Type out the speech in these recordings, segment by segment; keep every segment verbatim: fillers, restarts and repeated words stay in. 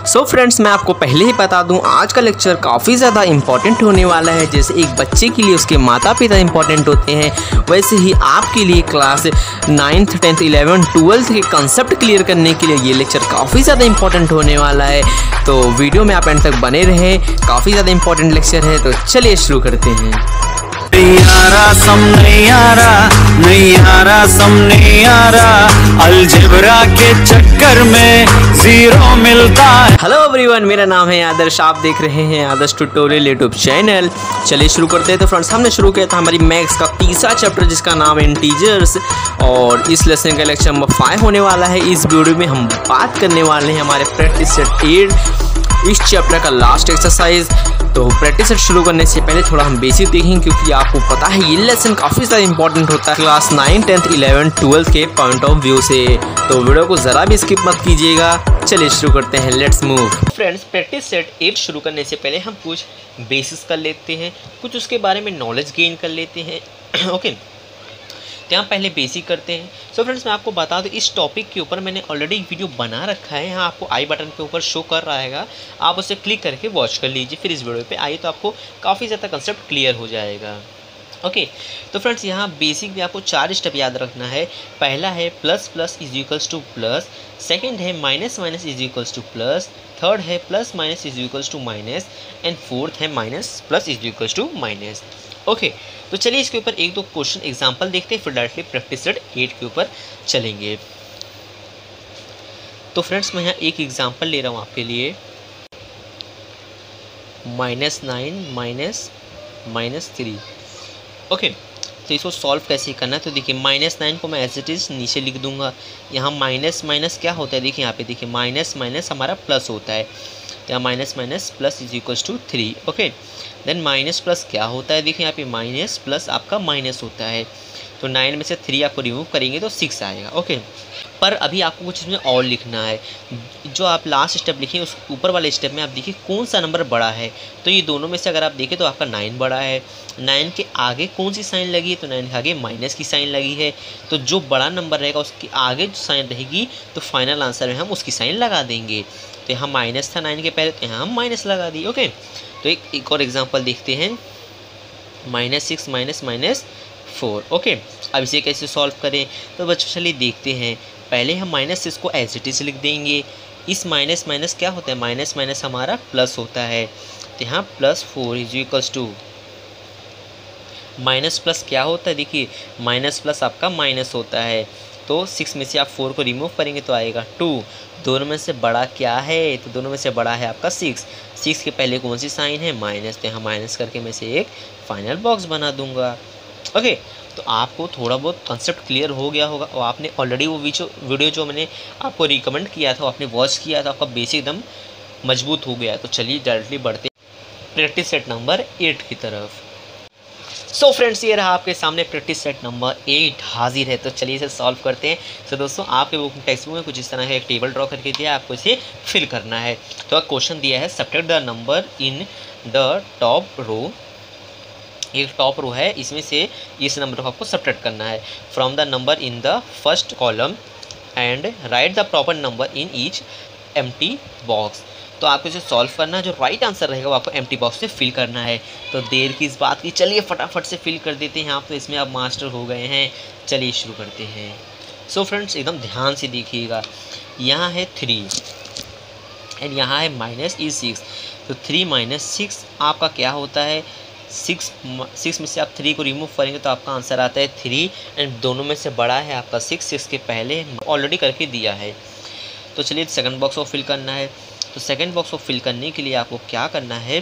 सो friends, मैं आपको पहले ही बता दूं, आज का लेक्चर काफ़ी ज़्यादा इंपॉर्टेंट होने वाला है। जैसे एक बच्चे के लिए उसके माता पिता इंपॉर्टेंट होते हैं, वैसे ही आपके लिए class ninth tenth eleven twelfth के कंसेप्ट क्लियर करने के लिए ये लेक्चर काफ़ी ज़्यादा इंपॉर्टेंट होने वाला है। तो वीडियो में आप एंड तक बने रहें, काफ़ी ज़्यादा इंपॉर्टेंट लेक्चर है। तो चलिए शुरू करते हैं। नहीं आ रहा सम नहीं आ रहा नहीं आ रहा सम नहीं आ रहा अलजेब्रा के चक्कर में जीरो मिलता है। हेलो एवरीवन, मेरा नाम है आदर्श, आप देख रहे हैं आदर्श ट्यूटोरियल यूट्यूब चैनल। चलिए शुरू करते हैं। तो फ्रेंड्स, हमने शुरू किया था हमारी मैथ्स का तीसरा चैप्टर जिसका नाम है इंटीजर्स, और इस लेसन का लेक्चर नंबर फाइव होने वाला है। इस वीडियो में हम बात करने वाले हैं हमारे प्रैक्टिस सेट एट इस चैप्टर का लास्ट एक्सरसाइज। तो प्रैक्टिस सेट शुरू करने से पहले थोड़ा हम बेसिक देखेंगे, क्योंकि आपको पता है ये लेसन काफ़ी ज़्यादा इंपॉर्टेंट होता है class nine tenth eleven twelfth के पॉइंट ऑफ व्यू से। तो वीडियो को ज़रा भी स्किप मत कीजिएगा। चलिए शुरू करते हैं, let's move. Friends, practice set eight शुरू करने से पहले हम कुछ बेसिक्स कर लेते हैं, कुछ उसके बारे में नॉलेज गेन कर लेते हैं। ओके, तो यहाँ पहले बेसिक करते हैं। सो फ्रेंड्स, मैं आपको बता दूँ, इस टॉपिक के ऊपर मैंने ऑलरेडी एक वीडियो बना रखा है। यहाँ आपको आई बटन के ऊपर शो कर रहा है, आप उसे क्लिक करके वॉच कर लीजिए। फिर इस वीडियो पे आइए तो आपको काफ़ी ज़्यादा कंसेप्ट क्लियर हो जाएगा। ओके okay, तो फ्रेंड्स, यहाँ बेसिक में आपको चार स्टेप याद रखना है। पहला है plus plus is equals to plus, second है minus minus is equals to plus, third है plus minus is equals to minus, and fourth है minus plus is equals to minus. Okay, तो चलिए इसके ऊपर एक दो क्वेश्चन एग्जांपल देखते हैं, फिर डायरेक्टली प्रैक्टिस सेट एट के ऊपर चलेंगे। तो फ्रेंड्स, मैं यहाँ एक एग्जांपल ले रहा हूँ आपके लिए। Minus nine minus minus three. Okay, तो इसको सॉल्व कैसे करना है, तो देखिए माइनस नाइन को मैं एज इट इज़ नीचे लिख दूंगा। यहाँ माइनस माइनस क्या होता है, देखिए यहाँ पे देखिए माइनस माइनस हमारा प्लस होता है, तो यहाँ minus minus plus is equals to three. Okay, then minus plus क्या होता है, देखिए यहाँ पे माइनस प्लस आपका माइनस होता है, तो नाइन में से थ्री आपको रिमूव करेंगे तो सिक्स आएगा। ओके, पर अभी आपको कुछ इसमें और लिखना है। जो आप लास्ट स्टेप लिखें उस ऊपर वाले स्टेप में आप देखिए कौन सा नंबर बड़ा है। तो ये दोनों में से अगर आप देखें तो आपका नाइन बड़ा है। नाइन के आगे कौन सी साइन लगी है, तो नाइन के आगे माइनस की साइन लगी है। तो जो बड़ा नंबर रहेगा उसके आगे जो साइन रहेगी, तो फाइनल आंसर में हम उसकी साइन लगा देंगे। तो यहाँ माइनस था नाइन के पहले, तो यहाँ हम माइनस लगा दिए। ओके, तो एक एक और एग्जांपल देखते हैं। Minus six minus minus four. Okay, अब इसे कैसे सॉल्व करें, तो बच्चों चलिए देखते हैं। पहले हम माइनस सिक्स को एज इट इज लिख देंगे। इस माइनस माइनस क्या होता है, माइनस माइनस हमारा प्लस होता है, तो यहाँ plus four is equals to minus plus क्या होता है, देखिए माइनस प्लस आपका माइनस होता है, तो सिक्स में से आप फोर को रिमूव करेंगे तो आएगा टू। दोनों में से बड़ा क्या है, तो दोनों में से बड़ा है आपका सिक्स। सिक्स के पहले कौन सी साइन है, माइनस, तो यहाँ माइनस करके मैं से एक फाइनल बॉक्स बना दूंगा। ओके, तो आपको थोड़ा बहुत कंसेप्ट क्लियर हो गया होगा, और आपने ऑलरेडी वो वीडियो वीडियो जो मैंने आपको रिकमेंड किया था, आपने वॉच किया था, आपका बेसिक एकदम मजबूत हो गया है। तो चलिए डायरेक्टली बढ़ते प्रैक्टिस सेट नंबर एट की तरफ। सो so फ्रेंड्स, ये रहा आपके सामने प्रैक्टिस सेट नंबर एट हाजिर है। तो चलिए इसे सॉल्व करते हैं। तो so दोस्तों, आपके बुक टेक्स्ट बुक में कुछ इस तरह का एक टेबल ड्रॉ करके दिया है, आपको इसे फिल करना है। तो क्वेश्चन दिया है, subtract the number in the top row. एक टॉप रो है, इसमें से इस नंबर को आपको सब्ट्रैक्ट करना है from the number in the first column and write the proper number in each empty box. तो आपको इसे सॉल्व करना है, जो राइट आंसर रहेगा वो आपको एम्प्टी बॉक्स से फिल करना है। तो देर की इस बात की, चलिए फटाफट से फिल कर देते हैं। आप तो इसमें आप मास्टर हो गए हैं, चलिए शुरू करते हैं। सो so फ्रेंड्स, एकदम ध्यान से देखिएगा। यहाँ है थ्री एंड यहाँ है माइनस ई सिक्स। तो थ्री माइनस सिक्स आपका क्या होता है, सिक्स। सिक्स में से आप थ्री को रिमूव करेंगे तो आपका आंसर आता है थ्री, एंड दोनों में से बड़ा है आपका सिक्स। सिक्स के पहले ऑलरेडी करके दिया है। तो चलिए सेकंड बॉक्स को फिल करना है। तो सेकंड बॉक्स को फिल करने के लिए आपको क्या करना है,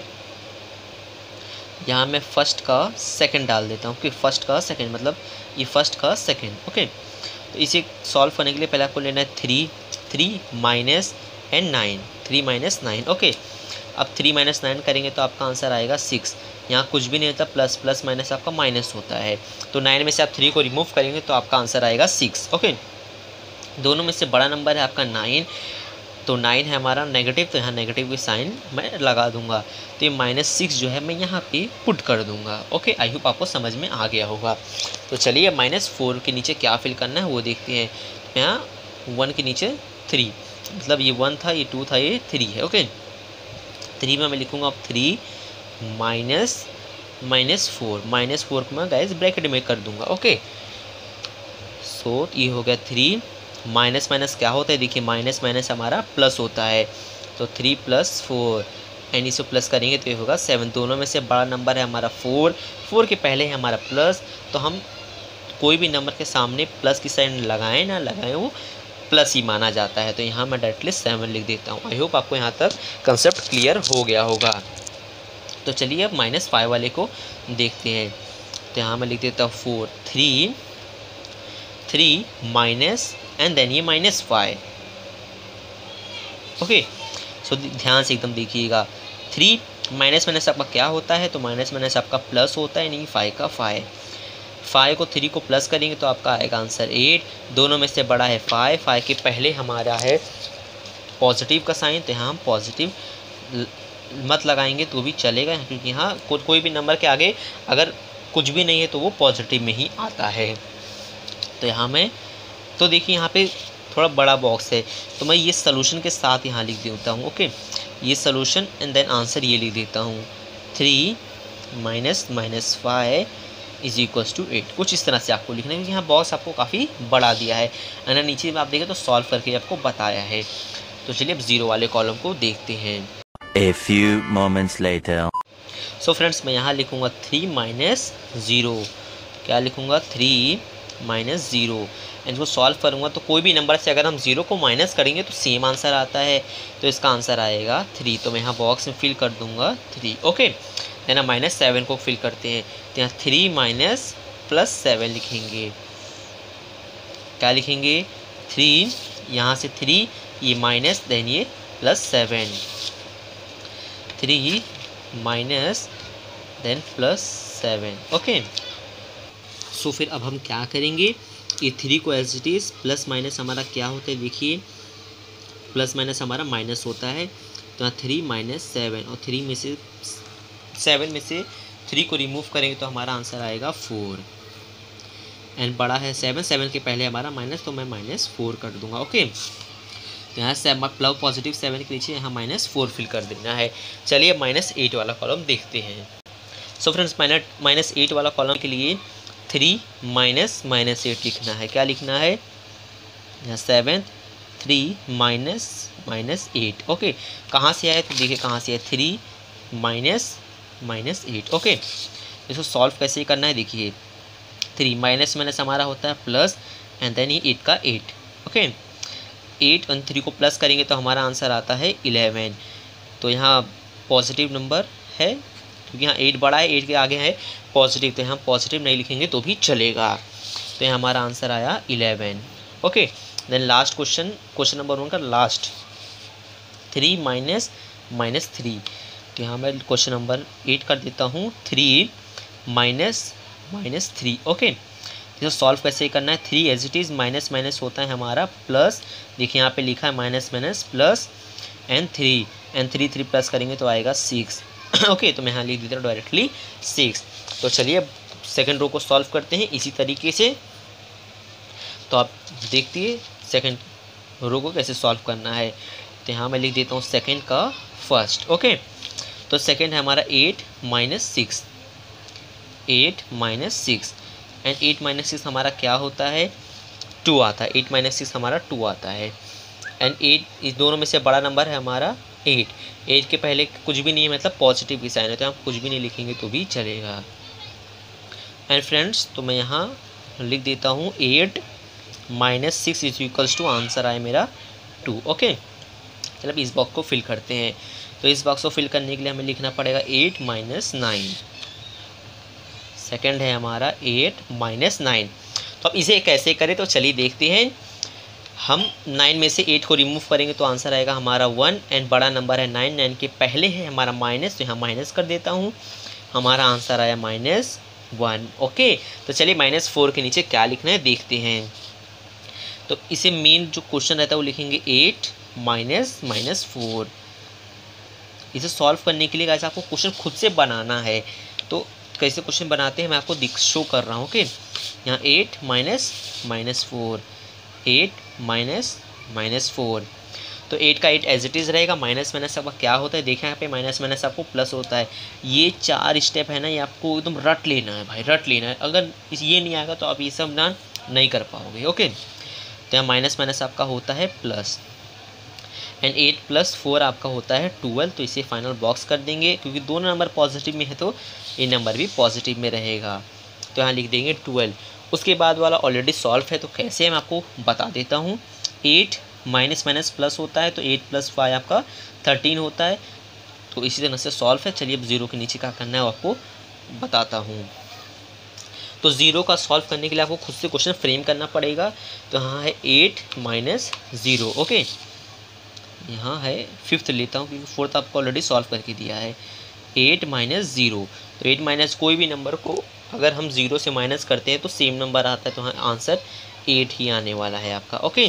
यहाँ मैं फर्स्ट का सेकंड डाल देता हूँ, क्योंकि फर्स्ट का सेकंड मतलब ये फर्स्ट का सेकंड। ओके, तो इसे सॉल्व करने के लिए पहले आपको लेना है three, three minus and nine, three minus nine. Okay, अब थ्री माइनस नाइन करेंगे तो आपका आंसर आएगा सिक्स। यहाँ कुछ भी नहीं होता, प्लस प्लस माइनस आपका माइनस होता है, तो नाइन में से आप थ्री को रिमूव करेंगे तो आपका आंसर आएगा सिक्स। ओके, दोनों में से बड़ा नंबर है आपका नाइन, तो नाइन है हमारा नेगेटिव, तो यहाँ नेगेटिव की साइन मैं लगा दूंगा। तो ये माइनस सिक्स जो है मैं यहाँ पे पुट कर दूंगा। ओके, आई होप आपको समझ में आ गया होगा। तो चलिए माइनस फोर के नीचे क्या फिल करना है वो देखते हैं। यहाँ वन के नीचे थ्री, मतलब ये वन था, ये टू था, ये थ्री है। ओके, थ्री में मैं लिखूँगा अब three minus minus four, minus four को मैं गाइस ब्रैकेट में कर दूंगा। ओके, सो ये हो गया थ्री, माइनस माइनस क्या होता है, देखिए माइनस माइनस हमारा प्लस होता है, तो थ्री प्लस फोर, एंड इसको प्लस करेंगे तो ये होगा सेवन। दोनों में से बड़ा नंबर है हमारा फोर, फोर के पहले है हमारा प्लस, तो हम कोई भी नंबर के सामने प्लस की साइन लगाएं ना लगाएं वो प्लस ही माना जाता है। तो यहाँ मैं डायरेक्टली सेवन लिख देता हूँ। आई होप आपको यहाँ तक कंसेप्ट क्लियर हो गया होगा। तो चलिए अब माइनस फाइव वाले को देखते हैं। तो यहाँ मैं लिख देता हूँ four, three three minus and then ये माइनस फाइव। ओके, सो ध्यान से एकदम देखिएगा, थ्री माइनस माइनस आपका क्या होता है, तो माइनस माइनस आपका प्लस होता है, नहीं फाइव का फाइव। फाइव को थ्री को प्लस करेंगे तो आपका आएगा आंसर एट। दोनों में से बड़ा है फाइव, फाइव के पहले हमारा है पॉजिटिव का साइन, तो यहाँ हम पॉजिटिव मत लगाएंगे तो भी चलेगा, क्योंकि यहाँ को, कोई भी नंबर के आगे अगर कुछ भी नहीं है तो वो पॉजिटिव में ही आता है। तो यहाँ मैं तो देखिए यहाँ पे थोड़ा बड़ा बॉक्स है, तो मैं ये सोल्यूशन के साथ यहाँ लिख देता हूँ। ओके, ये सोल्यूशन एंड देन आंसर ये लिख देता हूँ, three minus minus five is equals to eight. कुछ इस तरह से आपको लिखना है, क्योंकि यहाँ बॉक्स आपको काफ़ी बड़ा दिया है, एंड नीचे में आप देखें तो सॉल्व करके आपको बताया है। तो चलिए अब जीरो वाले कॉलम को देखते हैं। A few moments later. So friends मैं यहाँ लिखूँगा थ्री माइनस ज़ीरो, क्या लिखूँगा थ्री माइनस ज़ीरो, एंड इसको सॉल्व करूँगा तो कोई भी नंबर से अगर हम ज़ीरो को माइनस करेंगे तो सेम आंसर आता है, तो इसका आंसर आएगा थ्री। तो मैं यहाँ बॉक्स में फिल कर दूँगा थ्री। ओके, देन हम माइनस सेवन को फिल करते हैं, तो यहाँ थ्री माइनस प्लस सेवन लिखेंगे, क्या लिखेंगे थ्री, यहाँ से थ्री, ये माइनस देन ये plus seven, three minus then plus seven. Okay, so फिर अब हम क्या करेंगे, ये थ्री को as it is, plus minus हमारा क्या होता है, देखिए प्लस माइनस हमारा माइनस होता है, तो यहाँ थ्री माइनस सेवन, और थ्री में से सेवन में से थ्री को रिमूव करेंगे तो हमारा आंसर आएगा फोर, एंड बड़ा है सेवन, सेवन के पहले हमारा माइनस, तो मैं माइनस फोर कर दूंगा। ओके, तो यहाँ से प्लस पॉजिटिव सेवन के नीचे यहाँ माइनस फोर फिल कर देना है। चलिए अब माइनस एट वाला कॉलम देखते हैं। So friends minus minus eight वाला कॉलम के लिए थ्री माइनस माइनस एट लिखना है, क्या लिखना है यहाँ seven, three minus minus eight. Okay, कहाँ से आए तो देखिए कहाँ से आए, three minus minus eight. Okay, इसको सॉल्व कैसे करना है, देखिए थ्री माइनस माइनस हमारा होता है प्लस, एंड देन ये एट का एट। ओके, एट और थ्री को प्लस करेंगे तो हमारा आंसर आता है इलेवन। तो यहाँ पॉजिटिव नंबर है, क्योंकि यहाँ एट बड़ा है, एट के आगे है पॉजिटिव, तो यहाँ पॉजिटिव नहीं लिखेंगे तो भी चलेगा। तो यहाँ हमारा आंसर आया eleven. Okay, then last question, question number one का last, three minus minus three. तो यहाँ मैं क्वेश्चन नंबर एट कर देता हूँ, three minus minus three. Okay, तो सॉल्व कैसे करना है, three as it is, minus minus होता है हमारा प्लस, देखिए यहाँ पे लिखा है minus minus plus, and three, and three three plus करेंगे तो आएगा सिक्स। ओके, तो मैं यहाँ लिख देता हूँ डायरेक्टली सिक्स। तो चलिए अब सेकेंड रो को सॉल्व करते हैं इसी तरीके से। तो आप देखिए सेकेंड रो को कैसे सॉल्व करना है। तो यहाँ मैं लिख देता हूँ सेकेंड का फर्स्ट। ओके, तो सेकेंड है हमारा eight minus six, eight minus six, and eight minus six हमारा क्या होता है, टू आता है, एट माइनस सिक्स हमारा टू आता है, एंड एट, इस दोनों में से बड़ा नंबर है हमारा एट। एट के पहले कुछ भी नहीं है, मतलब पॉजिटिव की साइन है, तो हम कुछ भी नहीं लिखेंगे तो भी चलेगा। एंड फ्रेंड्स तो मैं यहाँ लिख देता हूँ eight minus six is equals two, answer आए मेरा टू। ओके, चलो अब इस बॉक्स को फिल करते हैं। तो इस बॉक्स को फिल करने के लिए हमें लिखना पड़ेगा एट माइनस नाइन, सेकेंड है हमारा एट माइनस नाइन। तो अब इसे कैसे करें तो चलिए देखते हैं। हम नाइन में से एट को रिमूव करेंगे तो आंसर आएगा हमारा वन, एंड बड़ा नंबर है नाइन, नाइन के पहले है हमारा माइनस, तो यहाँ माइनस कर देता हूँ, हमारा आंसर आया माइनस वन। ओके, तो चलिए माइनस फोर के नीचे क्या लिखना है देखते हैं। तो इसे मेन जो क्वेश्चन रहता है वो लिखेंगे एट माइनस माइनस फोर। इसे सॉल्व करने के लिए गाइस आपको क्वेश्चन खुद से बनाना है। तो कैसे क्वेश्चन बनाते हैं मैं आपको दिख शो कर रहा हूँ। ओके, यहाँ eight minus minus four, eight minus minus four. तो एट का एट एज इट इज़ रहेगा, माइनस माइनस आपका क्या होता है देखें यहाँ पे, माइनस माइनस आपको प्लस होता है। ये चार स्टेप है ना, ये आपको एकदम रट लेना है भाई, रट लेना है। अगर ये नहीं आएगा तो आप ये सब ना नहीं कर पाओगे। ओके, तो यहाँ माइनस माइनस आपका होता है plus, and eight plus four आपका होता है ट्वेल्व। तो इसे फाइनल बॉक्स कर देंगे, क्योंकि दोनों नंबर पॉजिटिव में है तो ये नंबर भी पॉजिटिव में रहेगा। तो यहाँ लिख देंगे ट्वेल्व। उसके बाद वाला ऑलरेडी सॉल्व है, तो कैसे मैं आपको बता देता हूँ। एट माइनस माइनस प्लस होता है, तो एट प्लस फाइव आपका थर्टीन होता है। तो इसी तरह से सॉल्व है। चलिए अब ज़ीरो के नीचे क्या करना है वो आपको बताता हूँ। तो ज़ीरो का सॉल्व करने के लिए आपको खुद से क्वेश्चन फ्रेम करना पड़ेगा। तो यहाँ है एट माइनस ज़ीरो। ओके, यहाँ है फिफ्थ लेता हूँ क्योंकि फोर्थ आपको ऑलरेडी सॉल्व करके दिया है। एट माइनस ज़ीरो, तो एट माइनस कोई भी नंबर को अगर हम ज़ीरो से माइनस करते हैं तो सेम नंबर आता है, तो यहाँ आंसर एट ही आने वाला है आपका। ओके,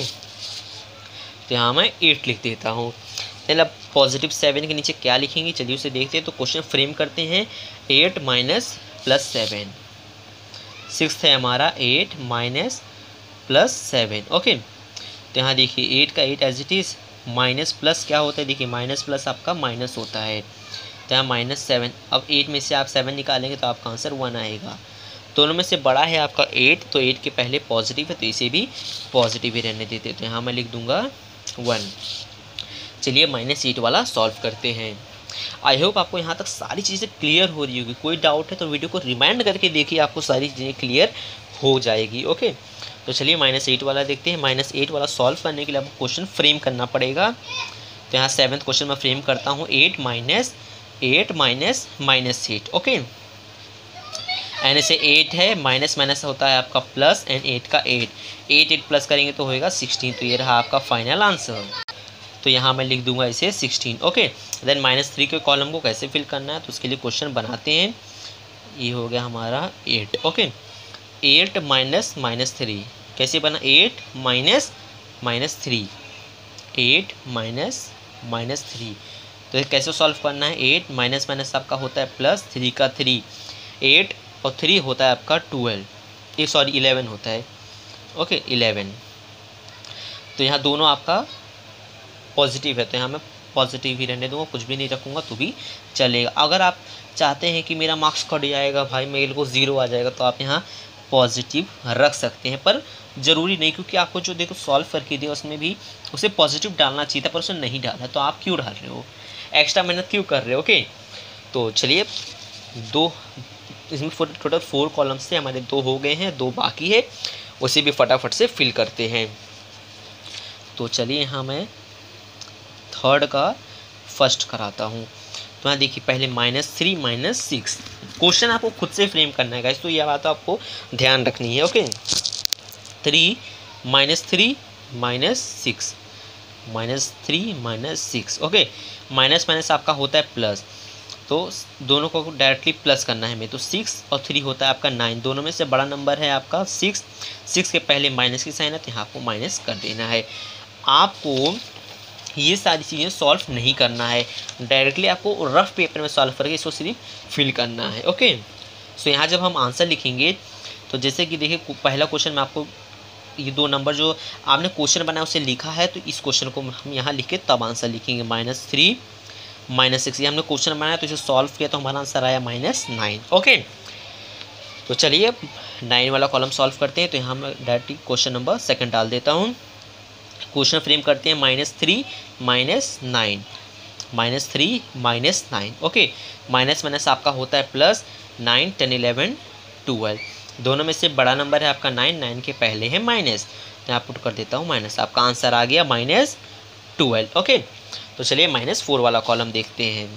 तो यहाँ मैं एट लिख देता हूँ। चलिए अब पॉजिटिव सेवन के नीचे क्या लिखेंगे, चलिए उसे देखते हैं। तो क्वेश्चन फ्रेम करते हैं। Eight minus plus seven, six है हमारा eight minus plus seven. Okay, तो यहाँ देखिए एट का eight as it is, minus plus क्या होता है, देखिए माइनस प्लस आपका माइनस होता है। तो यहाँ माइनस सेवन, अब एट में से आप सेवन निकालेंगे तो आपका आंसर वन आएगा। दोनों में से बड़ा है आपका एट, तो एट के पहले पॉजिटिव है तो इसे भी पॉजिटिव ही रहने देते। तो यहाँ मैं लिख दूंगा वन। चलिए माइनस एट वाला सॉल्व करते हैं। आई होप आपको यहाँ तक सारी चीज़ें क्लियर हो रही होगी। कोई डाउट है तो वीडियो को रिमाइंड करके देखिए, आपको सारी चीज़ें क्लियर हो जाएगी। ओके, तो चलिए माइनस एट वाला देखते हैं। माइनस एट वाला सॉल्व करने के लिए आपको क्वेश्चन फ्रेम करना पड़ेगा। तो यहाँ सेवन्थ क्वेश्चन मैं फ्रेम करता हूँ। Eight minus eight minus minus eight. Okay, and इसे एट है, माइनस माइनस होता है आपका प्लस, एंड एट का एट, एट एट प्लस करेंगे तो होएगा सिक्सटीन। तो ये रहा आपका फाइनल आंसर। तो यहाँ मैं लिख दूंगा इसे sixteen. Okay, then minus three के कॉलम को कैसे फिल करना है तो उसके लिए क्वेश्चन बनाते हैं। ये हो गया हमारा eight. Okay, eight minus minus three कैसे बना, eight minus minus three, eight minus minus three. तो ये कैसे सॉल्व करना है, एट माइनस माइनस आपका होता है प्लस, थ्री का थ्री, एट और थ्री होता है आपका ट्वेल्व, ये सॉरी इलेवन होता है। Okay, eleven. तो यहाँ दोनों आपका पॉजिटिव है, तो यहाँ मैं पॉजिटिव ही रहने दूँगा, कुछ भी नहीं रखूँगा तो भी चलेगा। अगर आप चाहते हैं कि मेरा मार्क्स कट जाएगा भाई, मेरे को ज़ीरो आ जाएगा, तो आप यहाँ पॉजिटिव रख सकते हैं, पर ज़रूरी नहीं, क्योंकि आपको जो देखो सॉल्व करके दिया उसमें भी उसे पॉजिटिव डालना चाहिए था, पर उसे नहीं डाला, तो आप क्यों डाल रहे हो, एक्स्ट्रा मेहनत क्यों कर रहे हो। ओके, तो चलिए दो इसमें टोटल फोर कॉलम्स से हमारे दो हो गए हैं, दो बाकी है, उसे भी फटाफट से फिल करते हैं। तो चलिए यहाँ मैं थर्ड का फर्स्ट कराता हूँ। तो यहाँ देखिए पहले minus three minus six, question आपको खुद से फ्रेम करना है गाइस, तो यह बात आपको ध्यान रखनी है। Okay, three minus three minus six, minus three minus six. Okay, minus minus आपका होता है प्लस, तो दोनों को डायरेक्टली प्लस करना है हमें। तो सिक्स और थ्री होता है आपका नाइन, दोनों में से बड़ा नंबर है आपका सिक्स, सिक्स के पहले माइनस की साइन है तो यहाँ आपको माइनस कर देना है। आपको ये सारी चीज़ें सॉल्व नहीं करना है, डायरेक्टली आपको रफ पेपर में सॉल्व करके इसको सिर्फ फिल करना है। ओके, सो यहाँ जब हम आंसर लिखेंगे तो जैसे कि देखिए पहला क्वेश्चन में आपको ये दो नंबर जो आपने क्वेश्चन बनाया उसे लिखा है, तो इस क्वेश्चन को हम यहाँ लिख के तब आंसर लिखेंगे। माइनस थ्री माइनस सिक्स, ये हमने क्वेश्चन बनाया तो इसे सॉल्व किया तो हमारा आंसर आया माइनस नाइन। ओके, तो चलिए नाइन वाला कॉलम सॉल्व करते हैं। तो यहाँ मैं डायरेक्टली क्वेश्चन नंबर सेकंड डाल देता हूँ। क्वेश्चन फ्रेम करते हैं minus three minus nine, minus three minus nine. Okay, minus minus आपका होता है plus, nine ten eleven twelve, दोनों में से बड़ा नंबर है आपका नाइन, नाइन के पहले है माइनस, तो यहाँ पुट कर देता हूँ माइनस, आपका आंसर आ गया माइनस ट्वेल्व। ओके, तो चलिए माइनस फोर वाला कॉलम देखते हैं।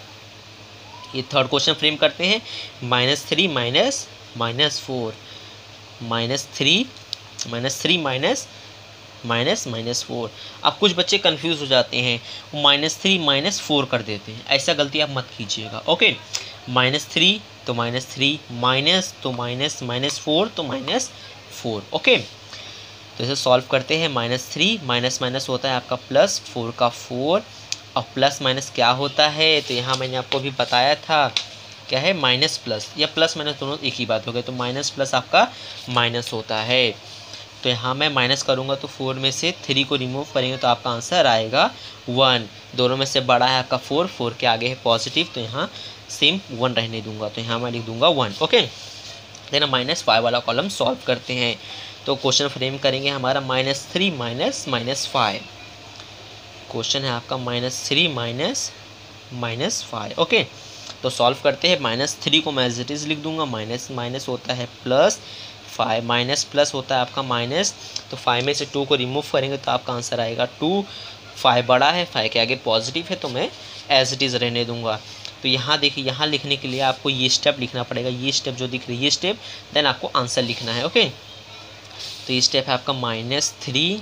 ये थर्ड क्वेश्चन फ्रेम करते हैं। Minus three minus minus four, minus three minus three minus minus minus four. अब कुछ बच्चे कंफ्यूज हो जाते हैं, वो माइनस थ्री माइनस फोर कर देते हैं, ऐसा गलती आप मत कीजिएगा। ओके, माइनस थ्री तो माइनस थ्री, माइनस तो माइनस, माइनस फोर तो माइनस फोर। ओके, तो इसे सॉल्व करते हैं। माइनस थ्री माइनस माइनस होता है आपका प्लस, फोर का फोर, और प्लस माइनस क्या होता है, तो यहाँ मैंने आपको भी बताया था क्या है, माइनस प्लस, या प्लस माइनस दोनों एक ही बात हो गई, तो माइनस प्लस आपका माइनस होता है। तो यहाँ मैं माइनस करूँगा तो फोर में से थ्री को रिमूव करेंगे तो आपका आंसर आएगा वन। दोनों में से बड़ा है आपका फोर, फोर के आगे है पॉजिटिव, तो यहाँ सेम वन रहने दूंगा, तो यहाँ मैं लिख दूंगा one. Okay, then minus five वाला कॉलम सॉल्व करते हैं। तो क्वेश्चन फ्रेम करेंगे हमारा minus three minus minus five. Question है आपका minus three minus minus five. Okay, तो सॉल्व करते हैं। माइनस थ्री को मैं एज इट इज़ लिख दूंगा, माइनस माइनस होता है प्लस, फाइव माइनस प्लस होता है आपका माइनस, तो फाइव में से टू को रिमूव करेंगे तो आपका आंसर आएगा टू। फाइव बड़ा है, फाइव के आगे पॉजिटिव है, तो मैं एज इट इज़ रहने दूंगा। तो यहाँ देखिए, यहाँ लिखने के लिए आपको ये स्टेप लिखना पड़ेगा, ये स्टेप जो दिख रही है ये स्टेप, देन आपको आंसर लिखना है। ओके, तो ये स्टेप है आपका minus three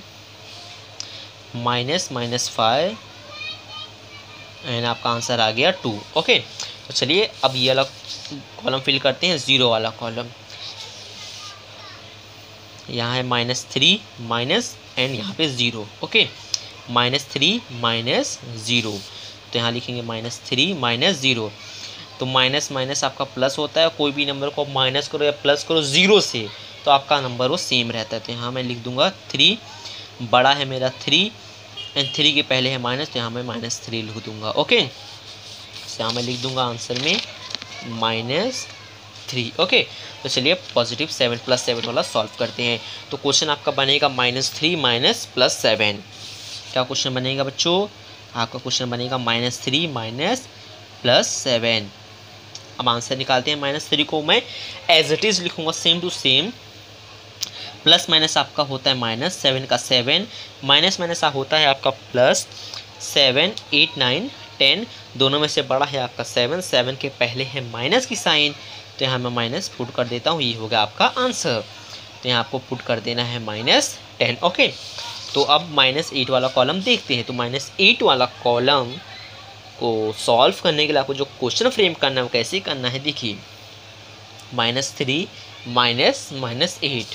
minus minus five and आपका आंसर आ गया टू। ओके, तो चलिए अब ये वाला कॉलम फिल करते हैं, ज़ीरो वाला कॉलम। यहाँ है माइनस थ्री माइनस एंड यहाँ पे zero. Okay, minus three minus zero, तो यहाँ लिखेंगे माइनस थ्री माइनस ज़ीरो। तो माइनस माइनस आपका प्लस होता है, कोई भी नंबर को माइनस करो या प्लस करो ज़ीरो से तो आपका नंबर वो सेम रहता है। तो यहाँ मैं लिख दूंगा थ्री, बड़ा है मेरा थ्री एंड थ्री के पहले है माइनस, तो यहाँ मैं माइनस थ्री लिख दूंगा। ओके, तो यहाँ मैं लिख दूंगा आंसर में माइनस थ्री। ओके, तो चलिए पॉजिटिव सेवन प्लस सेवन वाला सॉल्व करते हैं। तो क्वेश्चन आपका बनेगा minus three minus plus seven. क्या क्वेश्चन बनेगा बच्चों? आपका क्वेश्चन बनेगा minus three minus plus seven. अब आंसर निकालते हैं। माइनस थ्री को मैं एज इट इज़ लिखूंगा same to same, plus minus आपका होता है माइनस, सेवन का सेवन, माइनस माइनस होता है आपका plus, seven eight nine ten, दोनों में से बड़ा है आपका सेवन, सेवन के पहले है माइनस की साइन, तो यहाँ मैं माइनस पुट कर देता हूँ, ये हो गया आपका आंसर। तो यहाँ आपको पुट कर देना है माइनस टेन। ओके, तो अब माइनस एट वाला कॉलम देखते हैं। तो माइनस एट वाला कॉलम को सॉल्व करने के लिए आपको जो क्वेश्चन फ्रेम करना है वो कैसे करना है, देखिए minus three minus minus eight,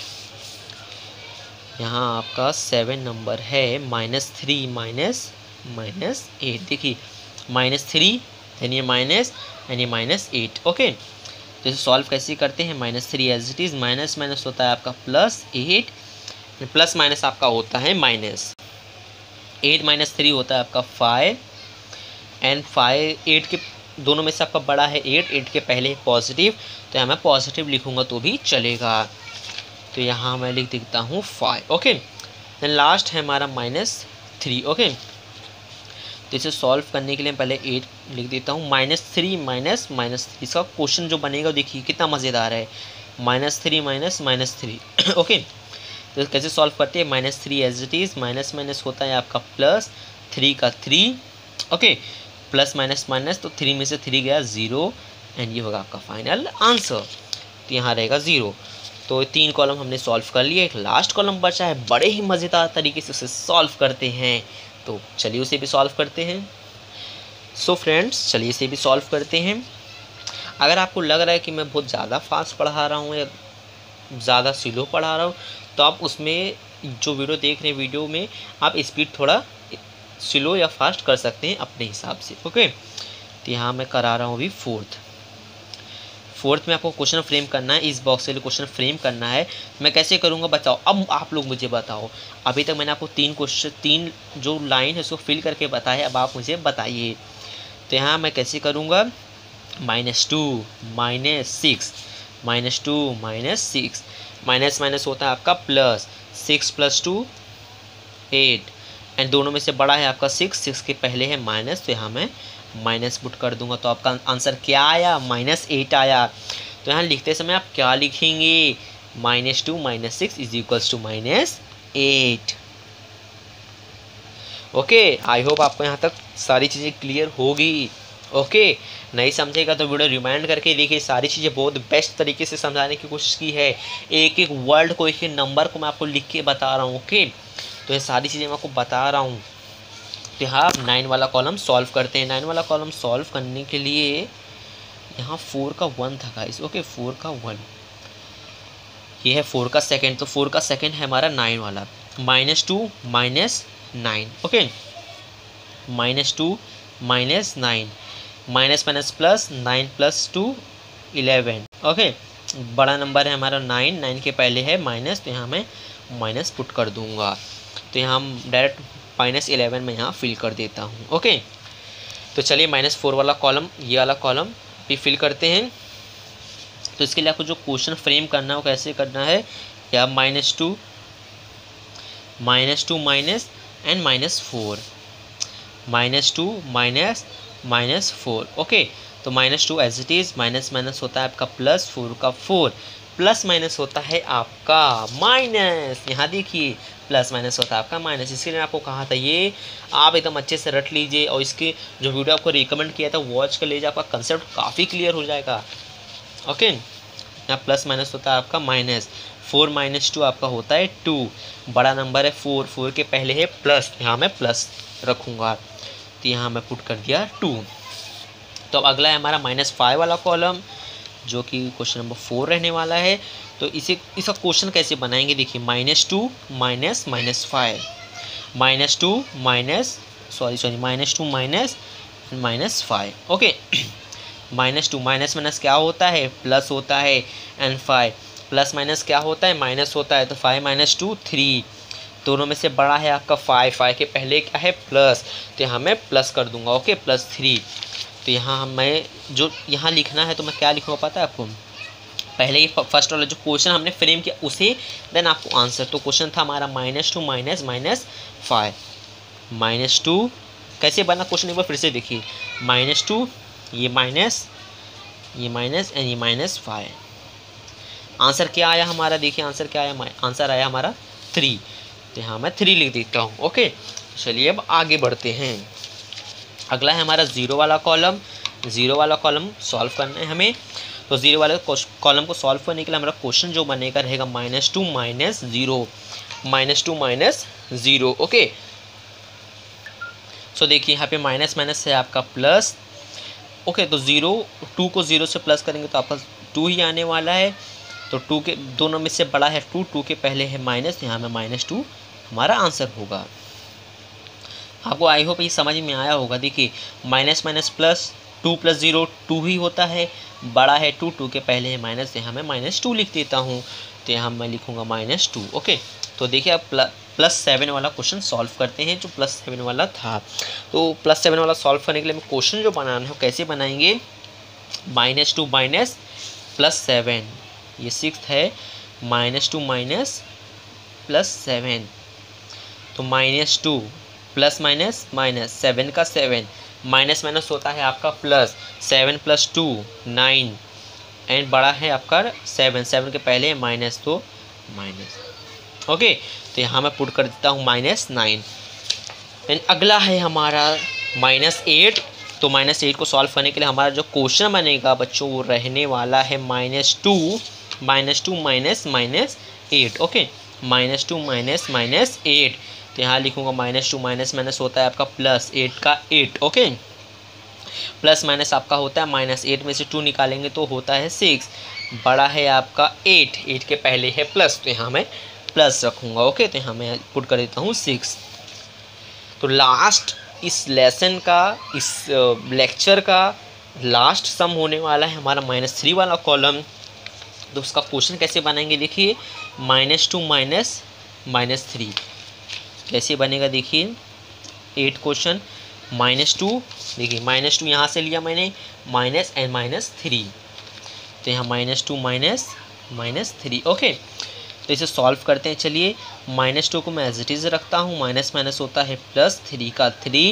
यहाँ आपका सेवन नंबर है, minus three minus minus eight, देखिए माइनस थ्री यानी ये माइनस यानी माइनस एट। ओके, तो इसे सॉल्व कैसे करते हैं? Minus three as it is, minus minus होता है आपका प्लस, एट प्लस माइनस आपका होता है माइनस, एट माइनस थ्री होता है आपका फाइव एंड फाइव, एट के दोनों में से आपका बड़ा है एट, एट के पहले पॉजिटिव, तो यहाँ मैं पॉजिटिव लिखूँगा तो भी चलेगा। तो यहाँ मैं लिख देता हूँ फाइव। ओके, देन लास्ट है हमारा माइनस थ्री। ओके, तो इसे सॉल्व करने के लिए पहले एट लिख देता हूँ, minus three minus minus three. इसका क्वेश्चन जो बनेगा देखिए कितना मज़ेदार है, minus three minus minus three. Okay, तो कैसे सॉल्व करते हैं? Minus three as it is, minus minus होता है आपका प्लस, थ्री का three. Okay, plus minus minus, तो थ्री में से थ्री गया ज़ीरो एंड ये होगा आपका फाइनल आंसर। तो यहाँ रहेगा ज़ीरो। तो तीन कॉलम हमने सॉल्व कर लिए, एक लास्ट कॉलम बचा है, बड़े ही मज़ेदार तरीके से उसे सॉल्व करते हैं। तो चलिए उसे भी सॉल्व करते हैं। सो फ्रेंड्स, चलिए इसे भी सॉल्व करते हैं। अगर आपको लग रहा है कि मैं बहुत ज़्यादा फास्ट पढ़ा रहा हूँ या ज़्यादा स्लो पढ़ा रहा हूँ, तो आप उसमें जो वीडियो देख रहे हैं वीडियो में आप स्पीड थोड़ा स्लो या फास्ट कर सकते हैं अपने हिसाब से। ओके, तो यहाँ मैं करा रहा हूँ अभी फोर्थ फोर्थ में आपको क्वेश्चन फ्रेम करना है, इस बॉक्स से क्वेश्चन फ्रेम करना है। मैं कैसे करूँगा बताओ, अब आप लोग मुझे बताओ। अभी तक मैंने आपको तीन क्वेश्चन तीन जो लाइन है उसको फिल करके बताया, अब आप मुझे बताइए। तो यहाँ मैं कैसे करूँगा, minus two minus six, minus two minus six, minus minus होता है आपका plus, six plus two eight and दोनों में से बड़ा है आपका सिक्स, सिक्स के पहले है माइनस, तो यहाँ मैं माइनस पुट कर दूंगा। तो आपका आंसर क्या आया? माइनस एट आया। तो यहाँ लिखते समय आप क्या लिखेंगे? Minus two minus six is equals to minus eight. Okay, I hope आपको यहाँ तक सारी चीज़ें क्लियर होगी। ओके, नहीं समझेगा तो वीडियो रिमाइंड करके देखिए, सारी चीज़ें बहुत बेस्ट तरीके से समझाने की कोशिश की है। एक एक वर्ड को, एक एक नंबर को मैं आपको लिख के बता रहा हूँ। ओके, तो ये सारी चीज़ें मैं आपको बता रहा हूँ। तो यहाँ नाइन वाला कॉलम सॉल्व करते हैं। नाइन वाला कॉलम सॉल्व करने के लिए यहाँ फोर का वन था गाइस। ओके, फोर का वन, ये है फोर का सेकंड, तो फोर का सेकंड है हमारा नाइन वाला। Minus two minus nine. Okay, minus two minus nine, minus minus plus, nine plus two eleven. Okay, बड़ा नंबर है हमारा नाइन, नाइन के पहले है माइनस, तो यहाँ मैं माइनस पुट कर दूंगा। तो यहाँ हम डायरेक्ट माइनस इलेवन में यहाँ फिल कर देता हूँ। ओके, तो चलिए माइनस फोर वाला कॉलम, ये वाला कॉलम भी फिल करते हैं। तो इसके लिए आपको जो क्वेश्चन फ्रेम करना है वो कैसे करना है, या minus two minus two minus and minus four, minus two minus minus four. Okay, तो minus two as it is, minus minus होता है आपका प्लस, फोर का फोर, प्लस माइनस होता है आपका माइनस। यहाँ देखिए प्लस माइनस होता है आपका माइनस। इसके लिए आपको कहा था ये आप एकदम अच्छे से रट लीजिए, और इसके जो वीडियो आपको रिकमेंड किया था वॉच कर लीजिए, आपका कंसेप्ट काफ़ी क्लियर हो जाएगा। ओके, यहाँ प्लस माइनस होता है आपका माइनस, फोर माइनस टू आपका होता है टू, बड़ा नंबर है फोर, फोर के पहले है प्लस, यहाँ मैं प्लस रखूँगा, तो यहाँ मैं पुट कर दिया टू। तो अब अगला है हमारा माइनस फाइव वाला कॉलम, जो कि क्वेश्चन नंबर फोर रहने वाला है। तो इसे इसका क्वेश्चन कैसे बनाएंगे, देखिए minus two minus minus five, minus two minus sorry sorry minus two minus minus five. Okay, minus two minus minus क्या होता है, प्लस होता है, एंड फाइव प्लस माइनस क्या होता है, माइनस होता है। तो फाइव माइनस टू थ्री, दोनों में से बड़ा है आपका फाइव, फाइव के पहले क्या है प्लस, तो यहाँ मैं प्लस कर दूंगा। Okay, plus three. तो यहाँ मैं जो यहाँ लिखना है तो मैं क्या लिखूँगा पता है आपको, पहले ही फर्स्ट वाला जो क्वेश्चन हमने फ्रेम किया उसे, देन आपको आंसर। तो क्वेश्चन था हमारा minus two minus minus five, minus two कैसे बना क्वेश्चन एक बार फिर से देखिए, माइनस टू, ये माइनस, ये माइनस एंड ये माइनस फाइव। आंसर क्या आया हमारा, देखिए आंसर क्या आया, आंसर आया हमारा थ्री। तो यहाँ मैं थ्री लिख देता हूँ। ओके, चलिए अब आगे बढ़ते हैं। अगला है हमारा ज़ीरो वाला कॉलम, ज़ीरो वाला कॉलम सॉल्व करना है हमें। तो ज़ीरो वाले कॉलम को सॉल्व करने के लिए हमारा क्वेश्चन जो बनेगा रहेगा minus two minus zero, minus two minus zero. Okay, so देखिए यहाँ पे माइनस माइनस है आपका प्लस। ओके, तो ज़ीरो टू को ज़ीरो से प्लस करेंगे तो आपका टू ही आने वाला है। तो टू के दोनों में से बड़ा है टू, टू के पहले है माइनस, यहाँ में माइनस टू हमारा आंसर होगा। आपको आई होप ये समझ में आया होगा। देखिए minus minus plus, two plus zero two ही होता है, बड़ा है टू, टू के पहले है माइनस, यहाँ मैं माइनस टू लिख देता हूँ। तो यहाँ मैं लिखूँगा माइनस टू। ओके, तो देखिए अब प्लस सेवन वाला क्वेश्चन सॉल्व करते हैं, जो प्लस सेवन वाला था। तो प्लस सेवन वाला सॉल्व करने के लिए हमें क्वेश्चन जो बनाना है कैसे बनाएंगे, minus two minus plus seven, ये सिक्स है, minus two minus plus seven. तो minus two plus minus minus, seven का सेवन, माइनस माइनस होता है आपका plus, seven plus two nine, and बड़ा है आपका सेवन, सेवन के पहले है माइनस, तो माइनस। ओके, तो यहाँ मैं पुट कर देता हूँ माइनस नाइन। एंड अगला है हमारा माइनस एट। तो माइनस एट को सॉल्व करने के लिए हमारा जो क्वेश्चन बनेगा बच्चों वो रहने वाला है minus two minus two minus minus eight. Okay, minus two minus minus eight. तो यहाँ लिखूँगा माइनस टू माइनस माइनस होता है आपका प्लस, एट का एट। ओके, प्लस माइनस आपका होता है माइनस, एट में से टू निकालेंगे तो होता है सिक्स, बड़ा है आपका एट, एट के पहले है प्लस, तो यहाँ मैं प्लस रखूँगा। ओके, तो यहाँ मैं पुट कर देता हूँ सिक्स। तो लास्ट इस लेसन का, इस लेक्चर का लास्ट सम होने वाला है हमारा माइनस थ्री वाला कॉलम। तो उसका क्वेश्चन कैसे बनाएंगे, देखिए minus two minus minus three कैसे बनेगा। देखिए एट क्वेश्चन माइनस टू, देखिए माइनस टू यहाँ से लिया मैंने, माइनस एंड माइनस थ्री, तो यहाँ minus two minus minus three. Okay, तो इसे सॉल्व करते हैं। चलिए माइनस टू को मैं एज इट इज़ रखता हूँ, माइनस माइनस होता है प्लस, थ्री का थ्री।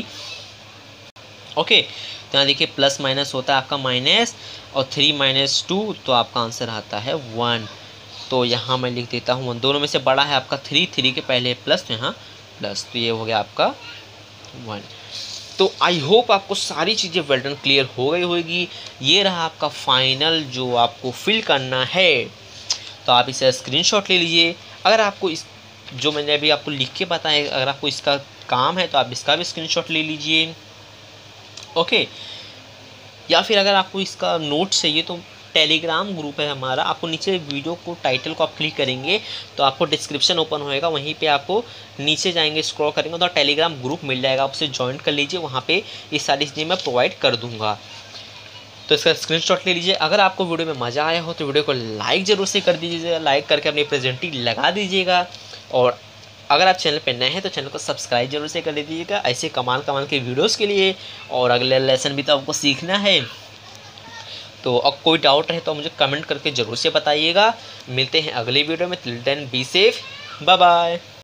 ओके, तो यहाँ देखिए प्लस माइनस होता है आपका माइनस, और थ्री माइनस टू, तो आपका आंसर आता है वन। तो यहाँ मैं लिख देता हूँ वन, दोनों में से बड़ा है आपका थ्री, थ्री के पहले प्लस, तो यहाँ प्लस, तो ये हो गया आपका वन। तो आई होप आपको सारी चीज़ें वेल डन क्लियर हो गई होगी। ये रहा आपका फाइनल जो आपको फिल करना है। तो आप इसे स्क्रीनशॉट ले लीजिए। अगर आपको इस जो मैंने अभी आपको लिख के बताया, अगर आपको इसका काम है तो आप इसका भी स्क्रीनशॉट ले लीजिए। ओके, या फिर अगर आपको इसका नोट चाहिए तो टेलीग्राम ग्रुप है हमारा, आपको नीचे वीडियो को टाइटल को आप क्लिक करेंगे तो आपको डिस्क्रिप्शन ओपन होएगा, वहीं पे आपको नीचे जाएंगे स्क्रॉल करेंगे तो टेलीग्राम ग्रुप मिल जाएगा, आप उसे ज्वाइन कर लीजिए। वहाँ पे ये सारी चीज़ें मैं प्रोवाइड कर दूँगा। तो इसका स्क्रीनशॉट ले लीजिए। अगर आपको वीडियो में मज़ा आया हो तो वीडियो को लाइक ज़रूर से कर दीजिएगा, लाइक करके अपनी प्रेजेंटी लगा दीजिएगा। और अगर आप चैनल पे नए हैं तो चैनल को सब्सक्राइब जरूर से कर दीजिएगा ऐसे कमाल कमाल के वीडियोस के लिए। और अगले लेसन भी तो आपको सीखना है। तो अब कोई डाउट रहे तो मुझे कमेंट करके ज़रूर से बताइएगा। मिलते हैं अगले वीडियो में। Till then be safe, bye bye.